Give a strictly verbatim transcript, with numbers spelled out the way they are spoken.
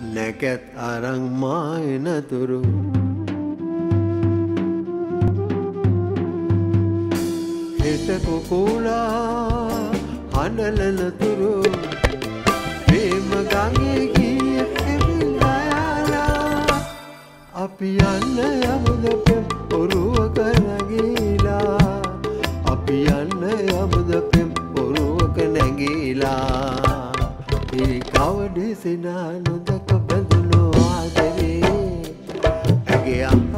නැකත් අරන් මායනතුරු හිත කුකුලා හඬලනතුරු ප්‍රේම ගඟේ ගිය එවිලාලා අපි යන්න යමුද පෙම් ඔරුවක නැගීලා අපි යන්න යමුද පෙම් ඔරුවක නැගීලා ඒ කවදේ සිනා නොදක බඳුණු ආදරේ ඇගේ